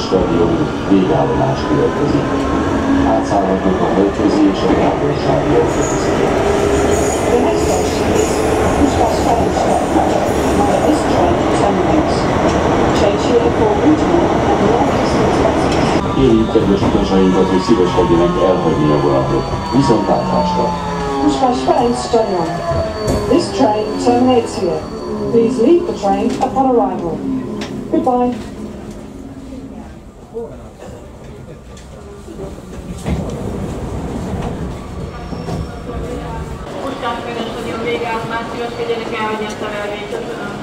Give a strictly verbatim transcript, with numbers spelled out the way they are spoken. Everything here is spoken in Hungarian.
stadion végállomás következik. Átszállhatnak a hegyközi és a távolsági autóbuszokon. The next station is Pushkas Stadion. This train terminates. Change here for regional and long-distance buses. Kérjük kedves utasainkat, hogy szíveskedjenek elhagyni a vonatot. Viszontlátásra! Pushkas Stadion. This train terminates here. Please leave the train upon arrival. Goodbye. Puskás Stadion végállomás, szíveskedjenek elhagyni a szerelvényt.